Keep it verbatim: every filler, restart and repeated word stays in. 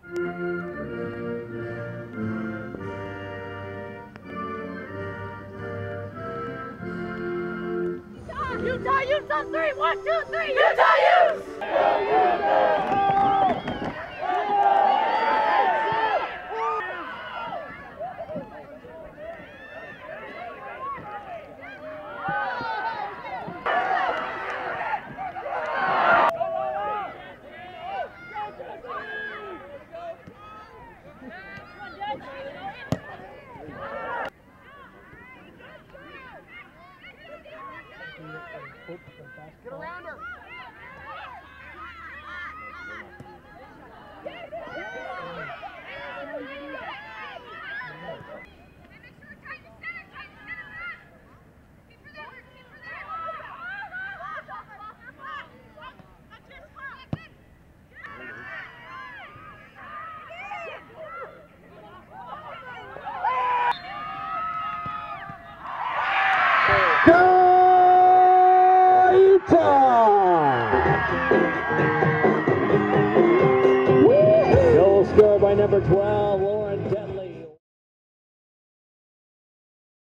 Utah Utes on three. One, two, three. Utah Utes! Get around her. Goal scored by number twelve.